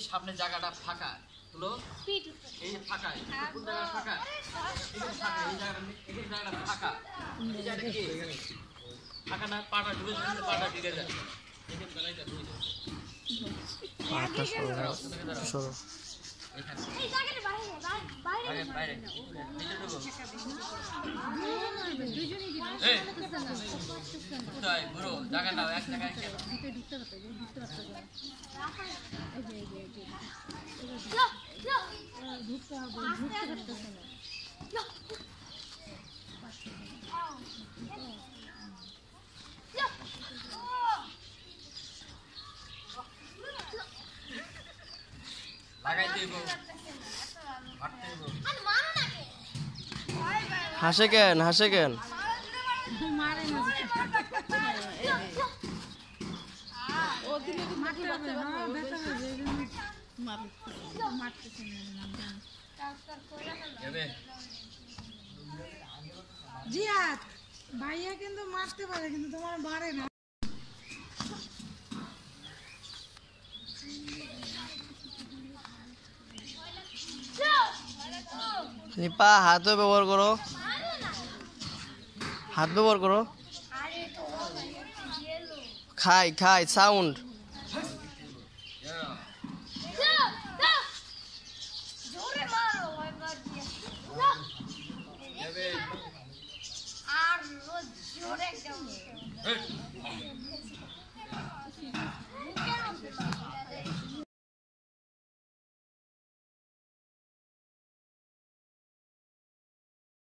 সামনে জায়গাটা ফাঁকা হলো, এই যে ফাঁকা, কোন জায়গাটা ফাঁকা? এই জায়গাটা ফাঁকা, এই জায়গাটা কি ফাঁকা না? পাটা ঢুকে যাচ্ছে, পাটা ঢুকে যায়। জায়গা নাও, এক জায়গায় হাসে কেন, হাসে কেন? জিয়াদ ভাইয়া কিন্তু মারতে পারে, কিন্তু তোমার মারে না। নিপা হাত ব্যবহার করো, হাত ব্যবহার করো। খাই খাই সাউন্ড। আর জোরে